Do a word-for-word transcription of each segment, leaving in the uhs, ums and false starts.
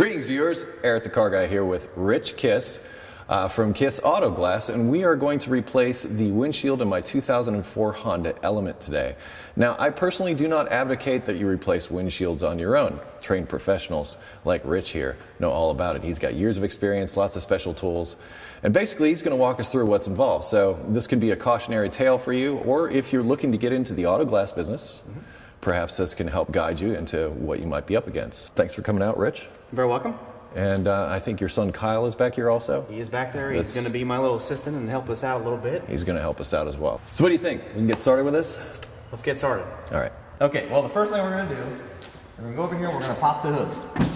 Greetings viewers, Eric the Car Guy here with Rich Kiss uh, from Kiss Auto Glass, and we are going to replace the windshield in my two thousand four Honda Element today. Now, I personally do not advocate that you replace windshields on your own. Trained professionals like Rich here know all about it. He's got years of experience, lots of special tools, and basically he's going to walk us through what's involved. So this could be a cautionary tale for you, or if you're looking to get into the auto glass business, mm-hmm. perhaps this can help guide you into what you might be up against. Thanks for coming out, Rich. You're very welcome. And uh, I think your son Kyle is back here also. He is back there. That's, he's going to be my little assistant and help us out a little bit. He's going to help us out as well. So what do you think? We can get started with this? Let's get started. All right. Okay, well the first thing we're going to do, we're going to go over here and we're going to pop the hood.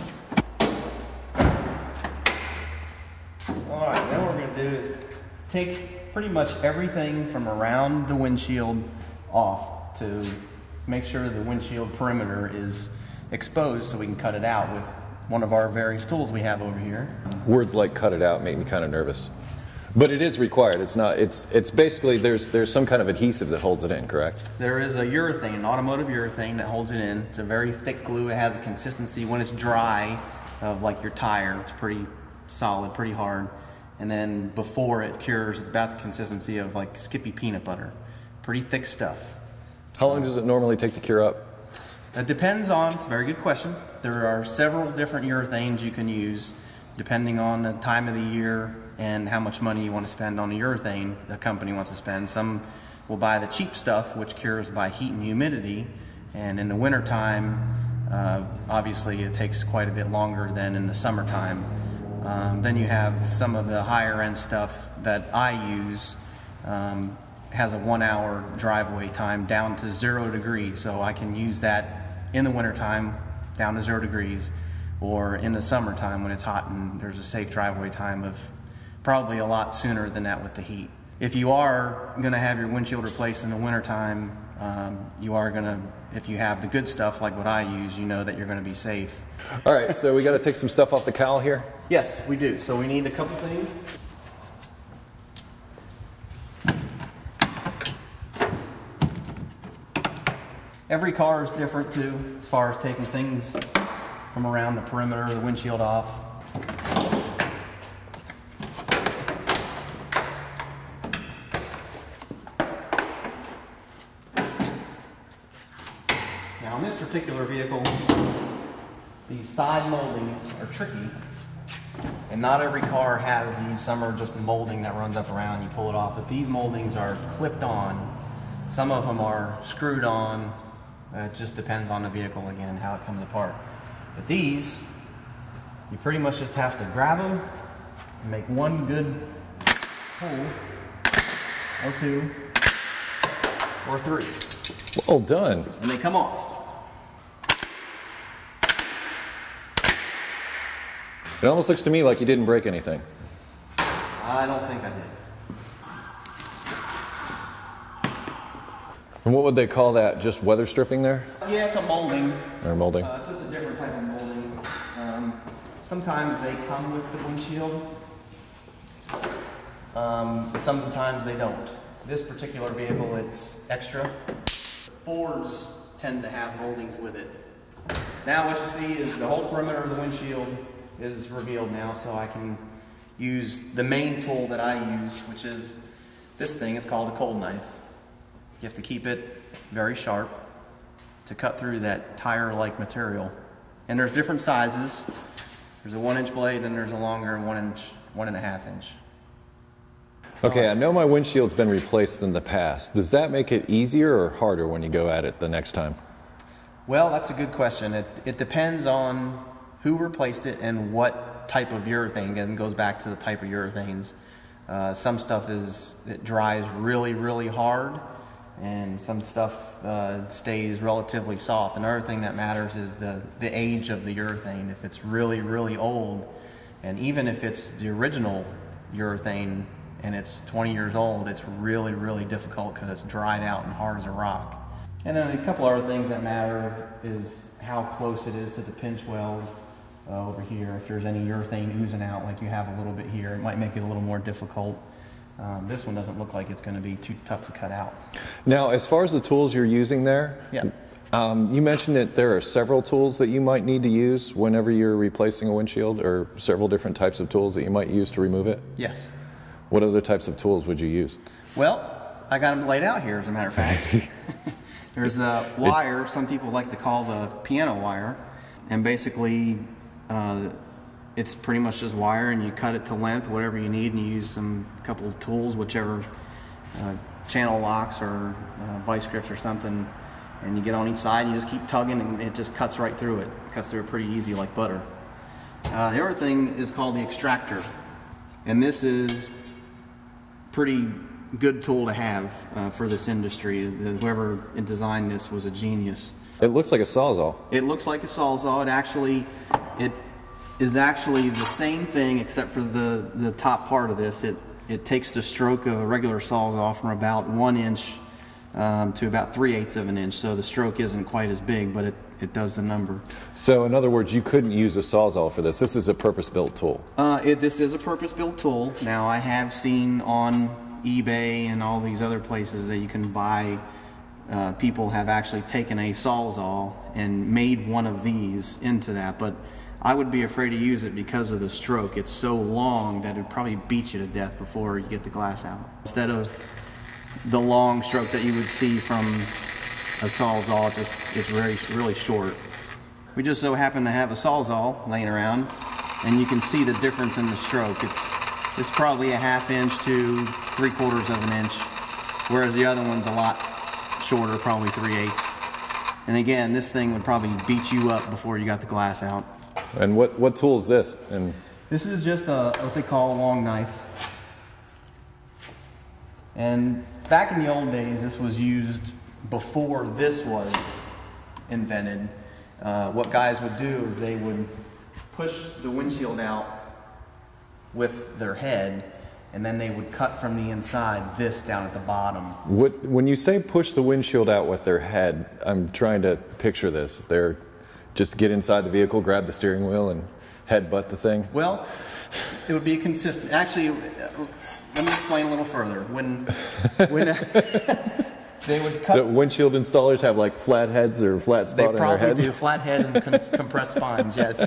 All right, then what we're going to do is take pretty much everything from around the windshield off to make sure the windshield perimeter is exposed so we can cut it out with one of our various tools we have over here. Words like cut it out make me kind of nervous. But it is required. It's not, it's it's basically there's there's some kind of adhesive that holds it in, correct? There is a urethane, an automotive urethane that holds it in. It's a very thick glue. It has a consistency when it's dry of like your tire. It's pretty solid, pretty hard. And then before it cures, it's about the consistency of like Skippy peanut butter. Pretty thick stuff. How long does it normally take to cure up? It depends on, it's a very good question. There are several different urethanes you can use depending on the time of the year and how much money you want to spend on the urethane the company wants to spend. Some will buy the cheap stuff, which cures by heat and humidity, and in the wintertime, uh, obviously it takes quite a bit longer than in the summertime. Um, then you have some of the higher end stuff that I use. Um, has a one hour drive away time down to zero degrees, so I can use that in the wintertime down to zero degrees, or in the summertime when it's hot and there's a safe drive away time of probably a lot sooner than that with the heat. If you are going to have your windshield replaced in the wintertime, um, you are going to, if you have the good stuff like what I use, you know that you're going to be safe. All right, so we got to take some stuff off the cowl here? Yes, we do. So we need a couple things. Every car is different too, as far as taking things from around the perimeter of the windshield off. Now in this particular vehicle, these side moldings are tricky, and not every car has these. Some are just a molding that runs up around, you pull it off. But these moldings are clipped on. Some of them are screwed on. Uh, it just depends on the vehicle, again, how it comes apart. But these, you pretty much just have to grab them and make one good pull, or two, or three. Well done. And they come off. It almost looks to me like you didn't break anything. I don't think I did. And what would they call that? Just weather stripping there? Yeah, it's a molding. Or molding? Uh, it's just a different type of molding. Um, sometimes they come with the windshield. Um, sometimes they don't. This particular vehicle, it's extra. Fords tend to have moldings with it. Now what you see is the whole perimeter of the windshield is revealed now, so I can use the main tool that I use, which is this thing. It's called a cold knife. You have to keep it very sharp to cut through that tire-like material. And there's different sizes. There's a one inch blade and there's a longer one inch, one and a half inch. Okay, I know my windshield's been replaced in the past. Does that make it easier or harder when you go at it the next time? Well, that's a good question. It, it depends on who replaced it and what type of urethane. Again, it goes back to the type of urethanes. Uh, some stuff is, it dries really, really hard, and some stuff uh, stays relatively soft. Another thing that matters is the, the age of the urethane. If it's really, really old, and even if it's the original urethane and it's twenty years old, it's really, really difficult because it's dried out and hard as a rock. And then a couple other things that matter is how close it is to the pinch weld uh, over here. If there's any urethane oozing out like you have a little bit here, it might make it a little more difficult. Um, this one doesn't look like it's going to be too tough to cut out. Now, as far as the tools you're using there, yeah. Um, you mentioned that there are several tools that you might need to use whenever you're replacing a windshield, or several different types of tools that you might use to remove it? Yes. What other types of tools would you use? Well, I got them laid out here, as a matter of fact. There's a wire, some people like to call the piano wire, and basically uh, it's pretty much just wire, and you cut it to length, whatever you need, and you use some couple of tools, whichever uh, channel locks or uh, vice grips or something, and you get on each side and you just keep tugging and it just cuts right through it. It cuts through it pretty easy like butter. Uh, the other thing is called the extractor, and this is pretty good tool to have uh, for this industry. Whoever designed this was a genius. It looks like a Sawzall. It looks like a Sawzall. It actually, it is actually the same thing except for the, the top part of this. It, it takes the stroke of a regular Sawzall from about one inch um, to about three eighths of an inch. So the stroke isn't quite as big, but it, it does the number. So in other words, you couldn't use a Sawzall for this. This is a purpose-built tool. Uh, it, this is a purpose-built tool. Now I have seen on eBay and all these other places that you can buy, uh, people have actually taken a Sawzall and made one of these into that, but I would be afraid to use it because of the stroke. It's so long that it would probably beat you to death before you get the glass out. Instead of the long stroke that you would see from a Sawzall, it just, it's very, really short. We just so happen to have a Sawzall laying around, and you can see the difference in the stroke. It's It's probably a half inch to three quarters of an inch, whereas the other one's a lot shorter, probably three eighths. And again, this thing would probably beat you up before you got the glass out. And what, what tool is this? And this is just a, what they call a long knife. And back in the old days, this was used before this was invented. Uh, what guys would do is they would push the windshield out with their head, and then they would cut from the inside this down at the bottom. What, when you say push the windshield out with their head, I'm trying to picture this. They're just get inside the vehicle, grab the steering wheel, and headbutt the thing? Well, it would be consistent. Actually, let me explain a little further. When, when uh, they would cut... The windshield installers have like flat heads or flat spot on their heads? They probably do. Flat heads and compressed spines, yes.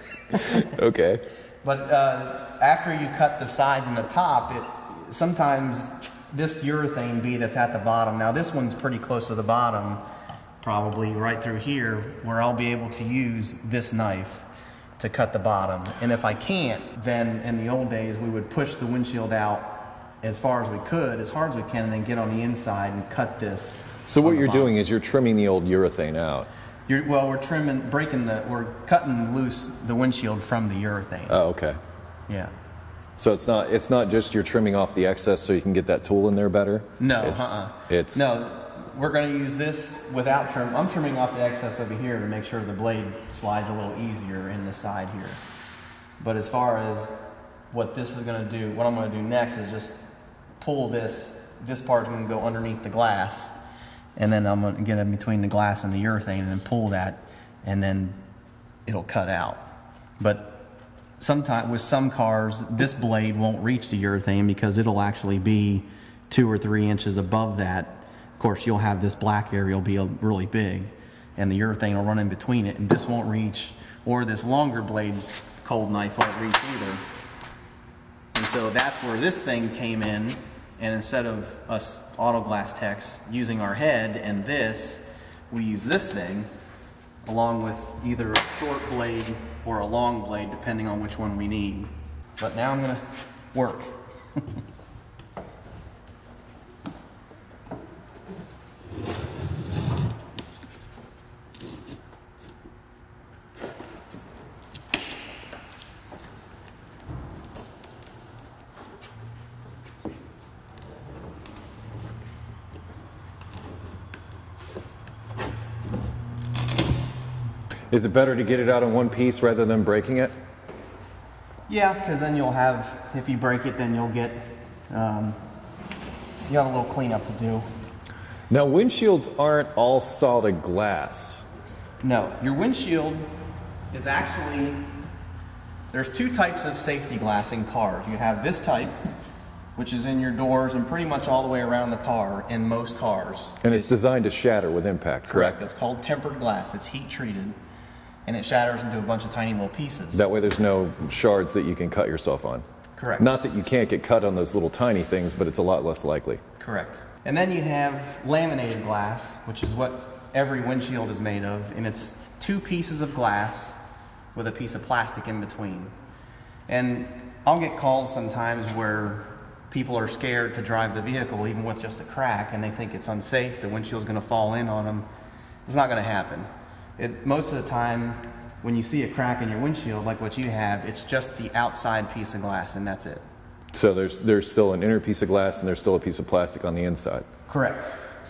Okay. But uh, after you cut the sides and the top, it sometimes this urethane bead that's at the bottom, now this one's pretty close to the bottom, probably right through here, where I'll be able to use this knife to cut the bottom. And if I can't, then in the old days we would push the windshield out as far as we could, as hard as we can, and then get on the inside and cut this. So what you're doing is you're trimming the old urethane out. You're, well, we're trimming, breaking the, we're cutting loose the windshield from the urethane. Oh, okay. Yeah. So it's not, it's not just you're trimming off the excess so you can get that tool in there better? No, it's, uh-uh. It's... No, we're going to use this without trim. I'm trimming off the excess over here to make sure the blade slides a little easier in the side here. But as far as what this is going to do, what I'm going to do next is just pull this, this part's going to go underneath the glass, and then I'm going to get in between the glass and the urethane and then pull that, and then it'll cut out. But sometimes with some cars, this blade won't reach the urethane because it'll actually be two or three inches above that. Of course, you'll have this black area will be really big, and the urethane will run in between it, and this won't reach, or this longer blade cold knife won't reach either. And so that's where this thing came in. And instead of us auto glass techs using our head and this, we use this thing along with either a short blade or a long blade, depending on which one we need. But now I'm going to work. Is it better to get it out in one piece rather than breaking it? Yeah, because then you'll have, if you break it, then you'll get, um, you got a little cleanup to do. Now, windshields aren't all solid glass. No, your windshield is actually, there's two types of safety glass in cars. You have this type, which is in your doors and pretty much all the way around the car in most cars. And it's, it's designed to shatter with impact, correct? Correct. It's called tempered glass. It's heat treated, and it shatters into a bunch of tiny little pieces. That way there's no shards that you can cut yourself on. Correct. Not that you can't get cut on those little tiny things, but it's a lot less likely. Correct. And then you have laminated glass, which is what every windshield is made of, and it's two pieces of glass with a piece of plastic in between. And I'll get calls sometimes where people are scared to drive the vehicle even with just a crack, and they think it's unsafe, the windshield's going to fall in on them. It's not going to happen. It, most of the time, when you see a crack in your windshield like what you have, it's just the outside piece of glass, and that's it. So there's, there's still an inner piece of glass and there's still a piece of plastic on the inside. Correct.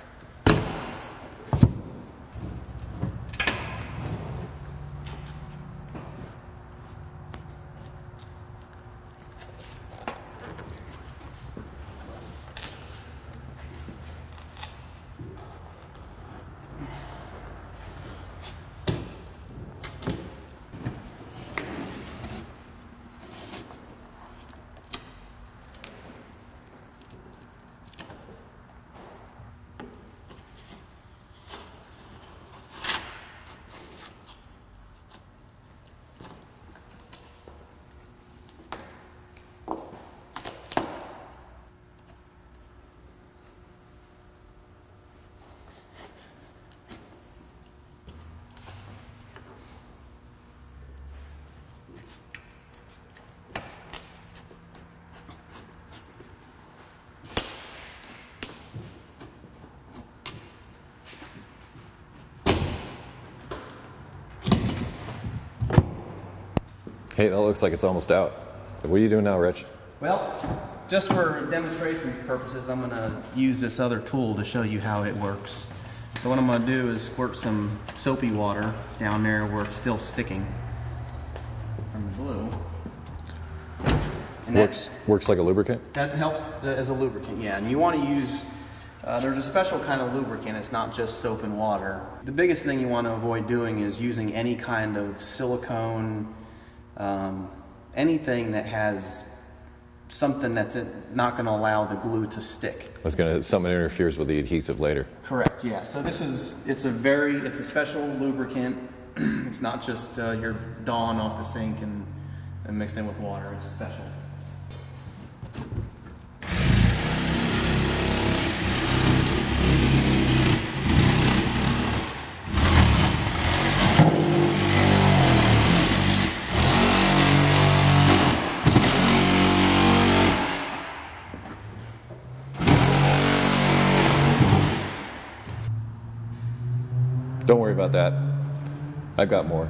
Hey, that looks like it's almost out. What are you doing now, Rich? Well, just for demonstration purposes, I'm going to use this other tool to show you how it works. So what I'm going to do is squirt some soapy water down there where it's still sticking from the glue. And Works, that, works like a lubricant? that helps as a lubricant, yeah. And you want to use, uh, there's a special kind of lubricant. It's not just soap and water. The biggest thing you want to avoid doing is using any kind of silicone, um, anything that has something that's not going to allow the glue to stick. It's going to, something interferes with the adhesive later. Correct, yeah. So this is, it's a very, it's a special lubricant. It's not just uh, your Dawn off the sink and, and mixed in with water. It's special. Don't worry about that. I've got more.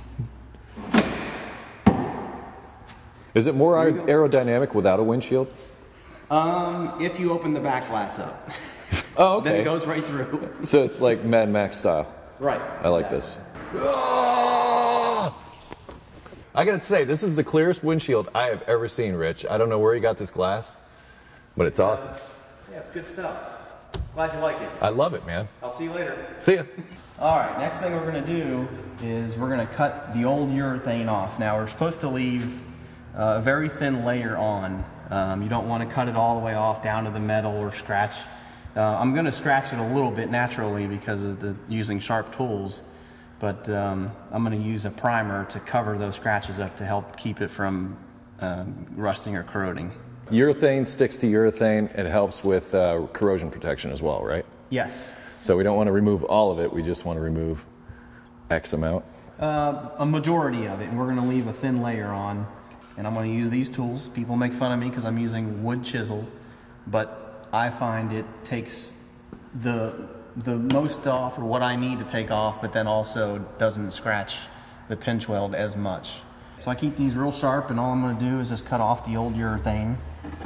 Is it more aerodynamic without a windshield? Um, if you open the back glass up. Oh, okay. Then it goes right through. So it's like Mad Max style. Right. I like exactly. this. Ah! I gotta say, this is the clearest windshield I have ever seen, Rich. I don't know where you got this glass, but it's awesome. Uh, yeah, it's good stuff. Glad you like it. I love it, man. I'll see you later. See ya. All right, next thing we're going to do is we're going to cut the old urethane off. Now, we're supposed to leave uh, a very thin layer on. Um, you don't want to cut it all the way off down to the metal or scratch. Uh, I'm going to scratch it a little bit naturally because of the using sharp tools, but um, I'm going to use a primer to cover those scratches up to help keep it from um, rusting or corroding. Urethane sticks to urethane. It helps with uh, corrosion protection as well, right? Yes. So we don't want to remove all of it. We just want to remove X amount. Uh, a majority of it, and we're going to leave a thin layer on. And I'm going to use these tools. People make fun of me because I'm using wood chisel, but I find it takes the the most off, or what I need to take off, but then also doesn't scratch the pinch weld as much. So I keep these real sharp, and all I'm going to do is just cut off the old urethane.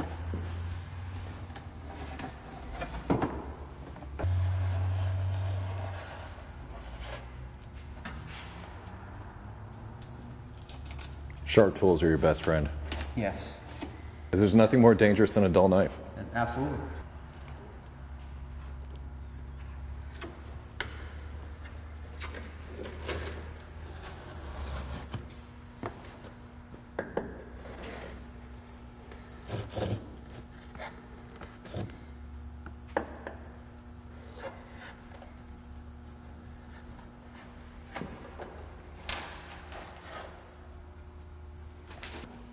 Sharp tools are your best friend. Yes. There's nothing more dangerous than a dull knife. Absolutely.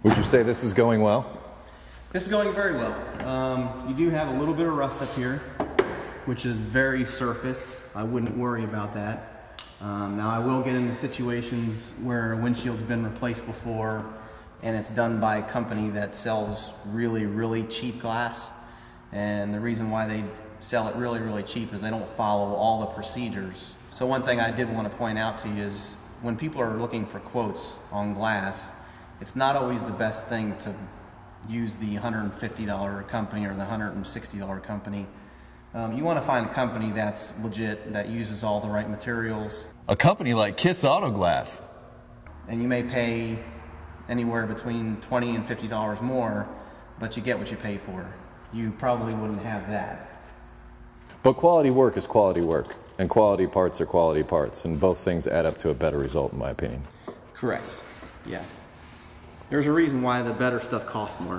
Would you say this is going well? This is going very well. Um, you do have a little bit of rust up here, which is very surface. I wouldn't worry about that. Um, now I will get into situations where a windshield's been replaced before and it's done by a company that sells really, really cheap glass. And the reason why they sell it really, really cheap is they don't follow all the procedures. So one thing I did want to point out to you is when people are looking for quotes on glass, it's not always the best thing to use the one hundred fifty dollar company or the one hundred sixty dollar company. Um, you want to find a company that's legit, that uses all the right materials. A company like Kiss Auto Glass. And you may pay anywhere between twenty and fifty dollars more, but you get what you pay for. You probably wouldn't have that. But quality work is quality work, and quality parts are quality parts, and both things add up to a better result, in my opinion. Correct. Yeah. There's a reason why the better stuff costs more.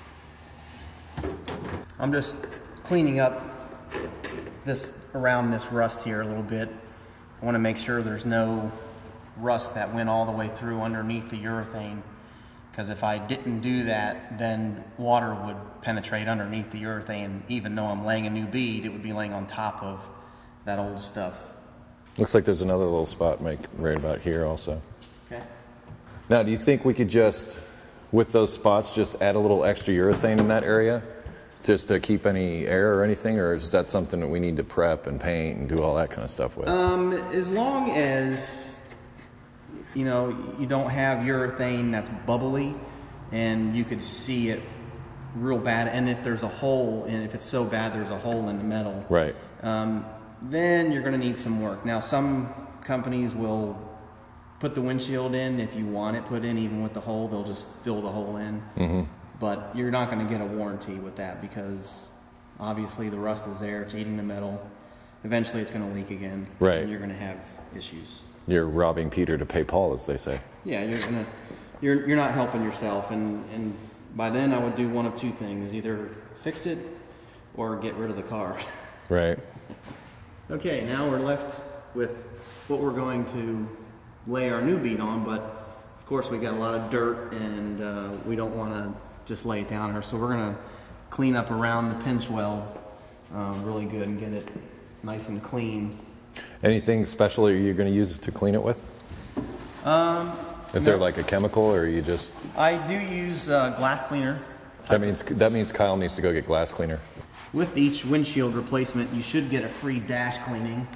I'm just cleaning up this around this rust here a little bit. I want to make sure there's no rust that went all the way through underneath the urethane, because if I didn't do that, then water would penetrate underneath the urethane. Even though I'm laying a new bead, it would be laying on top of that old stuff. Looks like there's another little spot make right about here also. Okay. Now, do you think we could just, with those spots, just add a little extra urethane in that area? Just to keep any air or anything, or is that something that we need to prep and paint and do all that kind of stuff with? Um, as long as, you know, you don't have urethane that's bubbly and you could see it real bad, and if there's a hole, and if it's so bad there's a hole in the metal, right, um, then you're going to need some work. Now, some companies will put the windshield in. If you want it put in even with the hole, they'll just fill the hole in. Mm-hmm. But you're not going to get a warranty with that, because obviously the rust is there, it's eating the metal. Eventually it's going to leak again, right, and you're going to have issues. You're robbing Peter to pay Paul, as they say. Yeah, you're gonna, you're you're not helping yourself, and and by then I would do one of two things: either fix it or get rid of the car. Right. Okay, now we're left with what we're going to lay our new bead on, but of course we got a lot of dirt, and uh, we don't want to just lay it down here, so we're gonna clean up around the pinch well uh, really good and get it nice and clean. Anything special you're going to use it to clean it with? Um, Is no, there like a chemical, or are you just? I do use uh, glass cleaner. That means that means Kyle needs to go get glass cleaner. With each windshield replacement, you should get a free dash cleaning.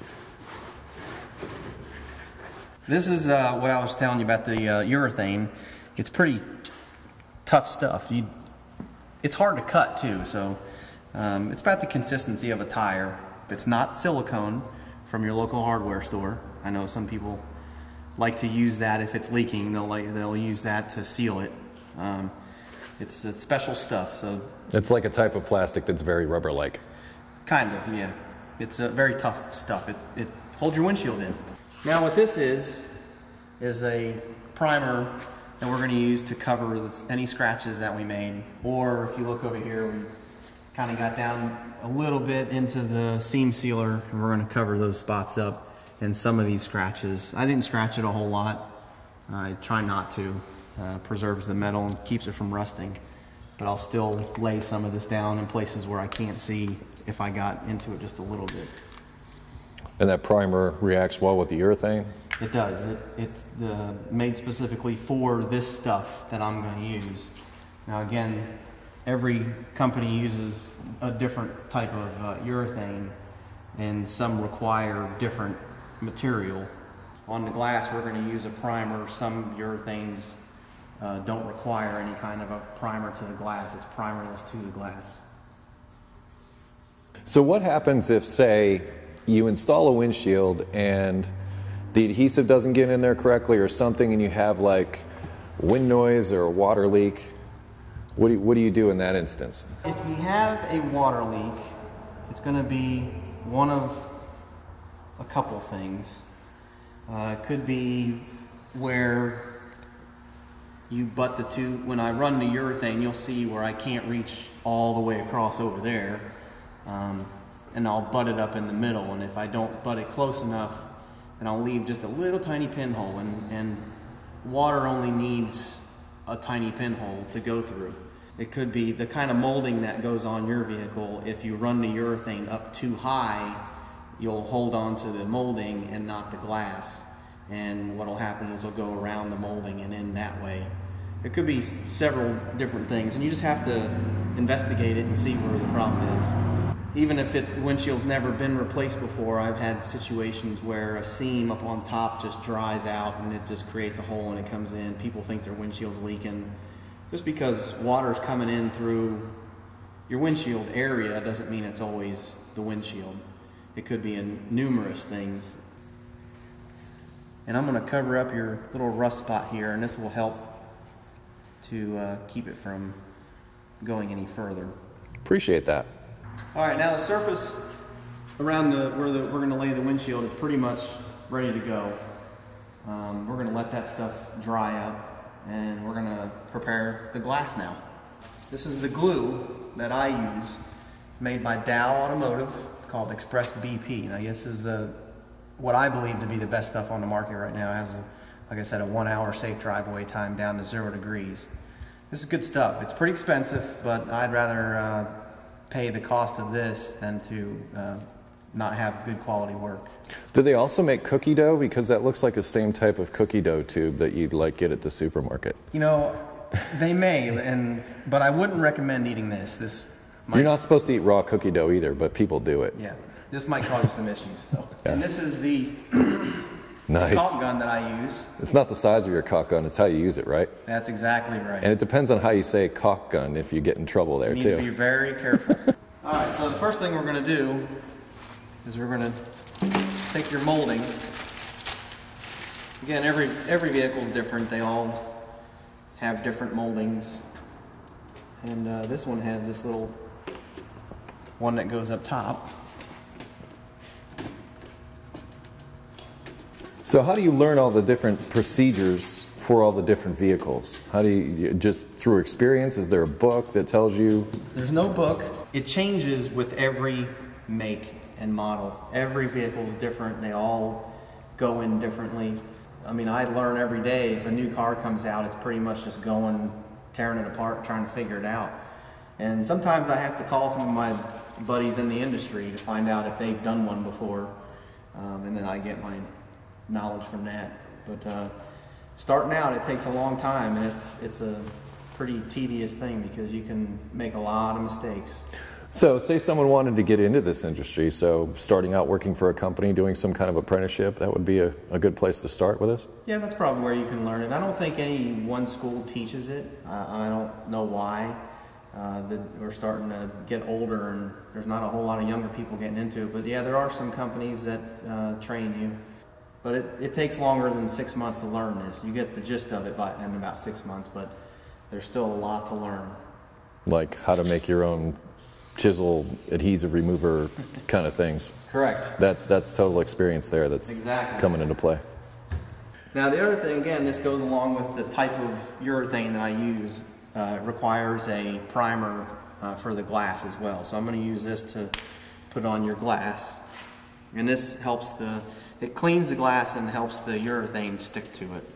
This is uh, what I was telling you about the uh, urethane. It's pretty tough stuff. You, it's hard to cut too, so um, it's about the consistency of a tire. It's not silicone from your local hardware store. I know some people like to use that if it's leaking. They'll like they'll use that to seal it. Um, it's, it's special stuff. So it's like a type of plastic that's very rubber-like. Kind of, yeah. It's uh, very tough stuff. It it holds your windshield in. Now, what this is is a primer that we're going to use to cover this, any scratches that we made. Or if you look over here, we kind of got down a little bit into the seam sealer, and we're going to cover those spots up and some of these scratches. I didn't scratch it a whole lot. I try not to. Uh, preserves the metal and keeps it from rusting. But I'll still lay some of this down in places where I can't see if I got into it just a little bit. And that primer reacts well with the urethane? It does. It, it's the, made specifically for this stuff that I'm going to use. Now again, every company uses a different type of uh, urethane, and some require different material. On the glass, we're going to use a primer. Some urethanes uh, don't require any kind of a primer to the glass. It's primerless to the glass. So what happens if, say, you install a windshield and the adhesive doesn't get in there correctly or something, and you have like wind noise or a water leak? What do you, what do you do in that instance? If you have a water leak, it's going to be one of a couple things. Uh, it could be where you butt the two. When I run the urethane, you'll see where I can't reach all the way across over there, um, and I'll butt it up in the middle. And if I don't butt it close enough, then I'll leave just a little tiny pinhole. And, and water only needs a tiny pinhole to go through. It could be the kind of molding that goes on your vehicle. If you run the urethane up too high, you'll hold on to the molding and not the glass. And what will happen is it'll go around the molding and in that way. It could be several different things, and you just have to investigate it and see where the problem is. Even if it, the windshield's never been replaced before, I've had situations where a seam up on top just dries out and it just creates a hole and it comes in. People think their windshield's leaking. Just because water's coming in through your windshield area doesn't mean it's always the windshield. It could be in numerous things. And I'm going to cover up your little rust spot here, and this will help to uh, keep it from going any further. Appreciate that. All right, now the surface around the where the, we're going to lay the windshield is pretty much ready to go. Um, we're going to let that stuff dry up, and we're going to prepare the glass now. This is the glue that I use. It's made by Dow Automotive. It's called Express B P. Now, this is uh, what I believe to be the best stuff on the market right now. It has, a, like I said, a one-hour safe drive-away time down to zero degrees. This is good stuff. It's pretty expensive, but I'd rather uh, pay the cost of this than to uh, not have good quality work. Do they also make cookie dough? Because that looks like the same type of cookie dough tube that you'd like get at the supermarket. You know, they may, and but I wouldn't recommend eating this. This might, You're not supposed to eat raw cookie dough either, but people do it. Yeah, this might cause you some issues. So. Yeah. And this is the nice caulk gun that I use. It's not the size of your caulk gun, it's how you use it, right? That's exactly right. And it depends on how you say caulk gun if you get in trouble there, you need too. to be very careful. All right, so the first thing we're going to do is we're going to take your molding. Again, every, every vehicle is different. They all have different moldings. And uh, this one has this little one that goes up top. So how do you learn all the different procedures for all the different vehicles? How do you, just through experience? Is there a book that tells you? There's no book. It changes with every make and model. Every vehicle is different. They all go in differently. I mean, I learn every day. If a new car comes out, it's pretty much just going, tearing it apart, trying to figure it out. And sometimes I have to call some of my buddies in the industry to find out if they've done one before. Um, and then I get my knowledge from that. But uh, starting out, it takes a long time, and it's it's a pretty tedious thing because you can make a lot of mistakes. So say someone wanted to get into this industry, so starting out working for a company, doing some kind of apprenticeship, that would be a, a good place to start with this? Yeah, that's probably where you can learn it. I don't think any one school teaches it. I, I don't know why. Uh, the, we're starting to get older and there's not a whole lot of younger people getting into it. But yeah, there are some companies that uh, train you. But it, it takes longer than six months to learn this. You get the gist of it by, in about six months, but there's still a lot to learn. Like how to make your own chisel adhesive remover kind of things. Correct. That's that's total experience there that's exactly coming into play. Now the other thing, again, this goes along with the type of urethane that I use. Uh, it requires a primer uh, for the glass as well. So I'm going to use this to put on your glass. And this helps the, it cleans the glass and helps the urethane stick to it.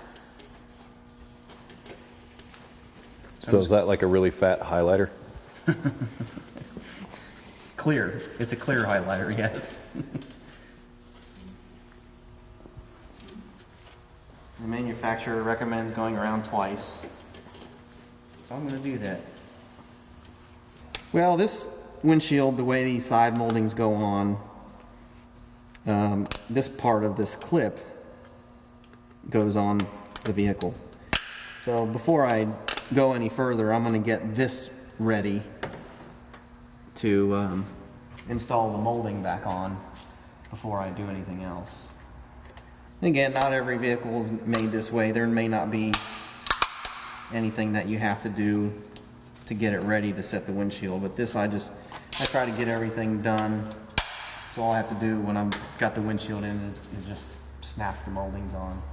So is that like a really fat highlighter? Clear. It's a clear highlighter, yes. The manufacturer recommends going around twice. So I'm going to do that. Well, this windshield, the way these side moldings go on, um, this part of this clip goes on the vehicle. So before I go any further, I'm going to get this ready to um, install the molding back on before I do anything else. Again, not every vehicle is made this way. There may not be anything that you have to do to get it ready to set the windshield, but this I just I try to get everything done. So all I have to do when I've got the windshield in is just snap the moldings on.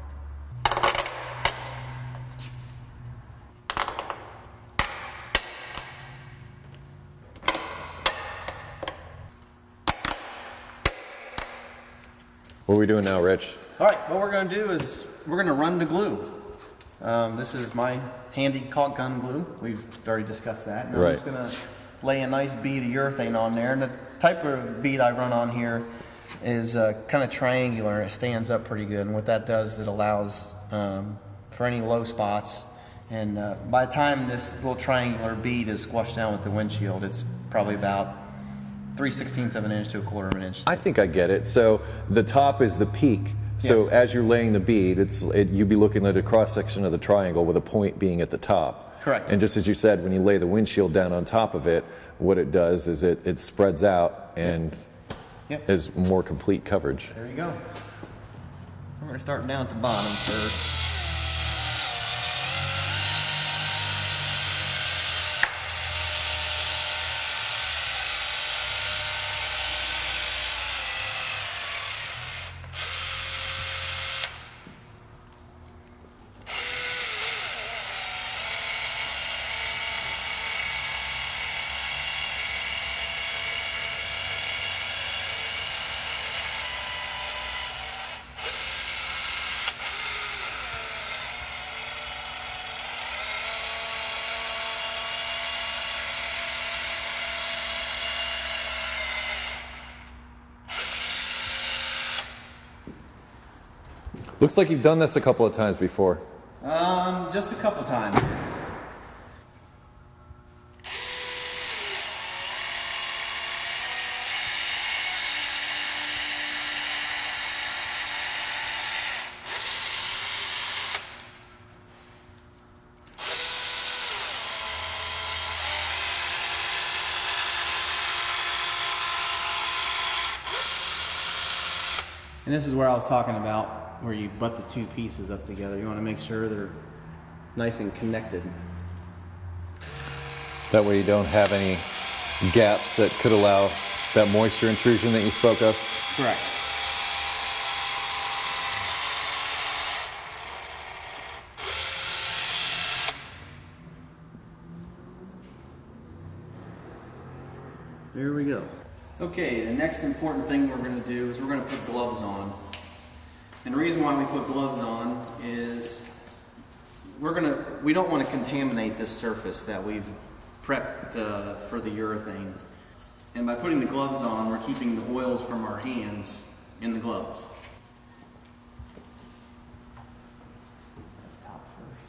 What are we doing now, Rich? All right, what we're going to do is we're going to run the glue. Um, this is my handy caulk gun glue. We've already discussed that. And I'm Right. just going to lay a nice bead of urethane on there. And the type of bead I run on here is uh, kind of triangular. It stands up pretty good. And what that does, it allows um, for any low spots. And uh, by the time this little triangular bead is squashed down with the windshield, it's probably about three sixteenths of an inch to a quarter of an inch. I think I get it. So the top is the peak. So Yes. as you're laying the bead, it's it, you'd be looking at a cross section of the triangle with a point being at the top. Correct. And just as you said, when you lay the windshield down on top of it, what it does is it, it spreads out and Yep. is more complete coverage. There you go. We're going to start down at the bottom first. Looks like you've done this a couple of times before. Um, just a couple times. And this is where I was talking about, where you butt the two pieces up together. You want to make sure they're nice and connected. That way you don't have any gaps that could allow that moisture intrusion that you spoke of. Correct. There we go. Okay, the next important thing we're going to do is we're going to put gloves on. And the reason why we put gloves on is we're going to, we don't want to contaminate this surface that we've prepped uh, for the urethane. And by putting the gloves on, we're keeping the oils from our hands in the gloves. Top first.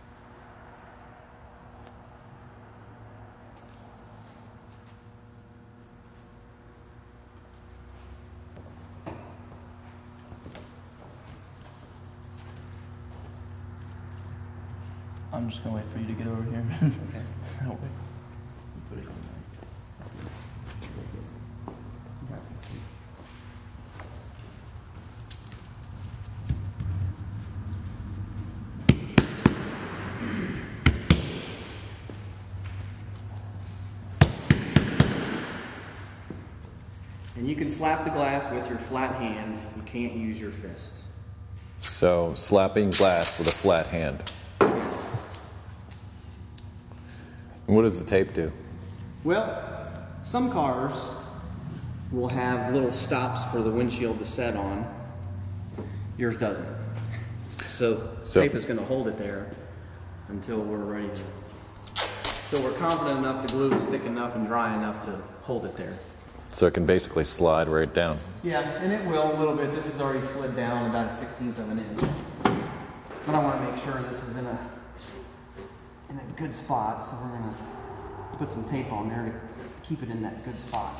I'm just gonna wait for you to get over here. Okay. I'll wait. You put it on there. That's good. Okay. And you can slap the glass with your flat hand. You can't use your fist. So slapping glass with a flat hand. And what does the tape do? Well, some cars will have little stops for the windshield to set on. Yours doesn't. So, So- tape is going to hold it there until we're ready to. So we're confident enough the glue is thick enough and dry enough to hold it there. So it can basically slide right down. Yeah, and it will a little bit. This has already slid down about a sixteenth of an inch. But I want to make sure this is in a in a good spot, so we're going to put some tape on there to keep it in that good spot.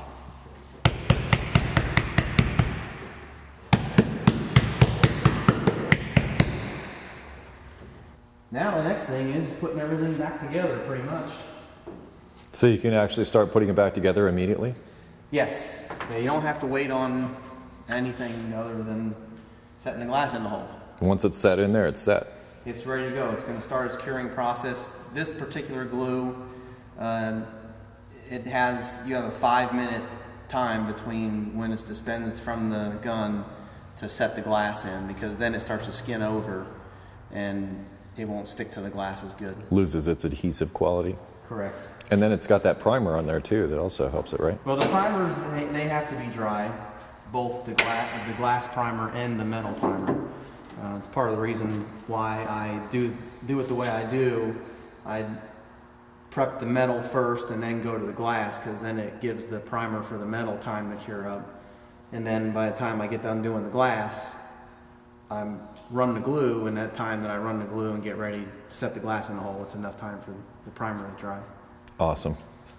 Now the next thing is putting everything back together pretty much. So you can actually start putting it back together immediately? Yes, yeah, you don't have to wait on anything other than setting the glass in the hole. Once it's set in there, it's set. It's ready to go. It's going to start its curing process. This particular glue, uh, it has, you have a five minute time between when it's dispensed from the gun to set the glass in, because then it starts to skin over and it won't stick to the glass as good. Loses its adhesive quality. Correct. And then it's got that primer on there too that also helps it, right? Well, the primers, they, they have to be dry, both the, gla the glass primer and the metal primer. Uh, it's part of the reason why I do do it the way I do. I prep the metal first and then go to the glass, because then it gives the primer for the metal time to cure up. And then by the time I get done doing the glass, I'm run the glue, and that time that I run the glue and get ready to set the glass in the hole, it's enough time for the primer to dry. Awesome.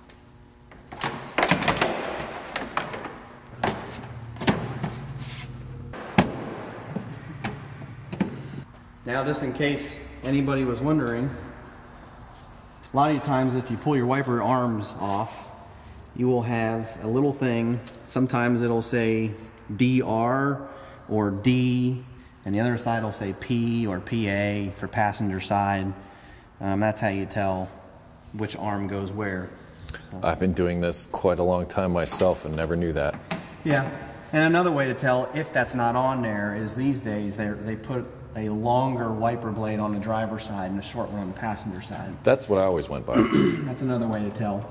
Now, just in case anybody was wondering, a lot of times if you pull your wiper arms off, you will have a little thing. Sometimes it'll say D R or D, and the other side will say P or P A for passenger side. Um, that's how you tell which arm goes where. So. I've been doing this quite a long time myself and never knew that. Yeah, and another way to tell if that's not on there is these days they they put a longer wiper blade on the driver's side and a short one on the passenger side. That's what I always went by. That's another way to tell.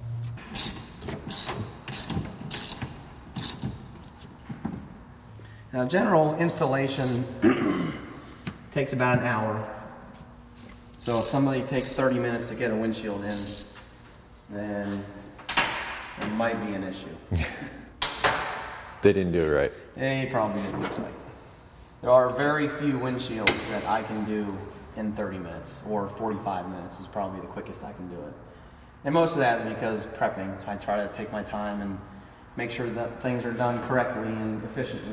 Now, general installation takes about an hour. So if somebody takes thirty minutes to get a windshield in, then it might be an issue. They didn't do it right. They probably didn't do it right. There are very few windshields that I can do in thirty minutes, or forty-five minutes is probably the quickest I can do it. And most of that is because prepping. I try to take my time and make sure that things are done correctly and efficiently.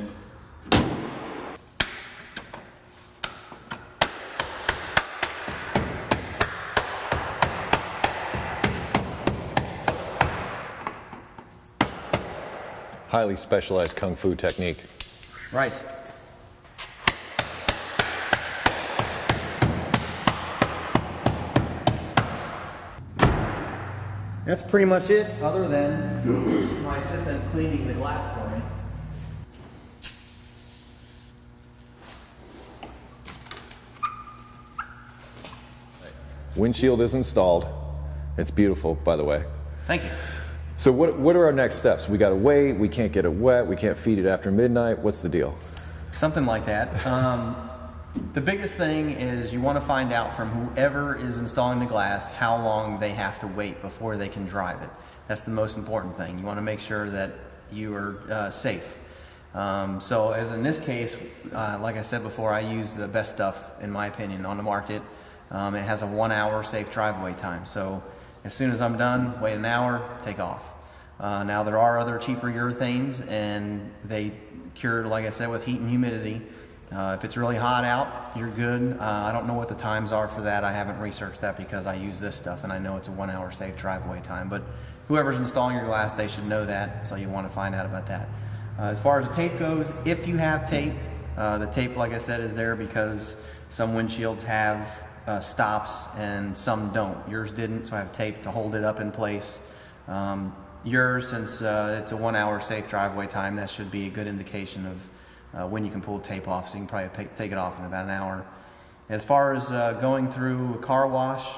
Highly specialized kung fu technique. Right. That's pretty much it, other than my assistant cleaning the glass for me. Windshield is installed. It's beautiful, by the way. Thank you. So what, what are our next steps? We gotta wait, we can't get it wet, we can't feed it after midnight. What's the deal? Something like that. Um, the biggest thing is you want to find out from whoever is installing the glass how long they have to wait before they can drive it. That's the most important thing. You want to make sure that you are uh, safe. Um, so as in this case, uh, like I said before, I use the best stuff, in my opinion, on the market. Um, it has a one hour safe driveway time. So as soon as I'm done, wait an hour, take off. Uh, now there are other cheaper urethanes, and they cure, like I said, with heat and humidity. Uh, if it's really hot out, you're good. Uh, I don't know what the times are for that. I haven't researched that because I use this stuff and I know it's a one hour safe driveway time. But whoever's installing your glass, they should know that, so you want to find out about that. Uh, as far as the tape goes, if you have tape, uh, the tape, like I said, is there because some windshields have uh, stops and some don't. Yours didn't, so I have tape to hold it up in place. Um, yours, since uh, it's a one hour safe driveway time, that should be a good indication of Uh, when you can pull the tape off, so you can probably pay, take it off in about an hour. As far as uh, going through a car wash,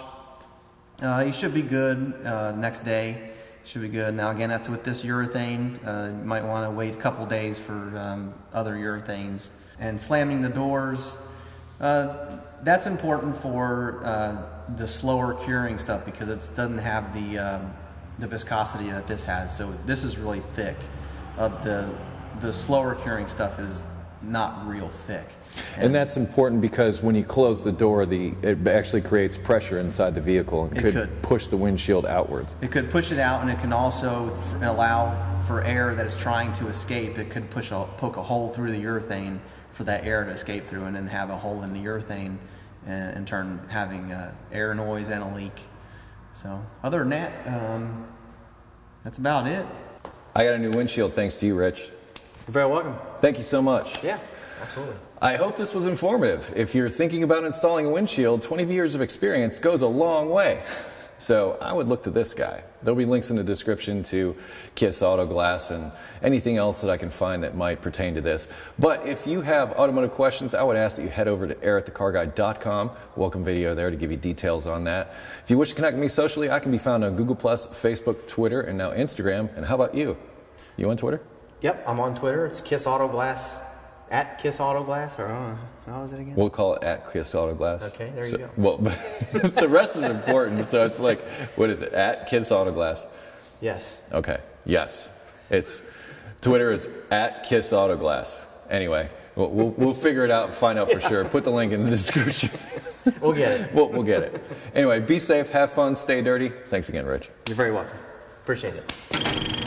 uh, you should be good uh, next day. Should be good. Now again, that's with this urethane. Uh, you might want to wait a couple days for um, other urethanes. And slamming the doors, uh, that's important for uh, the slower curing stuff because it doesn't have the, um, the viscosity that this has. So this is really thick. Uh, the The slower curing stuff is not real thick. And, and that's important because when you close the door, the it actually creates pressure inside the vehicle and could, could push the windshield outwards. It could push it out, and it can also allow for air that is trying to escape. It could push a, poke a hole through the urethane for that air to escape through, and then have a hole in the urethane, and in turn having uh, air noise and a leak. So other than that, um, that's about it. I got a new windshield thanks to you, Rich. You're very welcome. Thank you so much. Yeah, absolutely. I hope this was informative. If you're thinking about installing a windshield, twenty years of experience goes a long way. So I would look to this guy. There'll be links in the description to KISS Auto Glass and anything else that I can find that might pertain to this. But if you have automotive questions, I would ask that you head over to Eric The Car Guy dot com. Welcome video there to give you details on that. If you wish to connect with me socially, I can be found on Google plus, Facebook, Twitter, and now Instagram. And how about you? You on Twitter? Yep, I'm on Twitter. It's KISS Auto Glass At Kiss Auto Glass, or uh, how is it again? We'll call it at Kiss Auto Glass. Okay, there you so, go. Well, but the rest is important, so it's like, what is it? At Kiss Auto Glass. Yes. Okay. Yes. It's Twitter is at Kiss Auto Glass. Anyway, we'll, we'll we'll figure it out and find out for sure. Put the link in the description. We'll get it. we'll we'll get it. Anyway, be safe, have fun, stay dirty. Thanks again, Rich. You're very welcome. Appreciate it.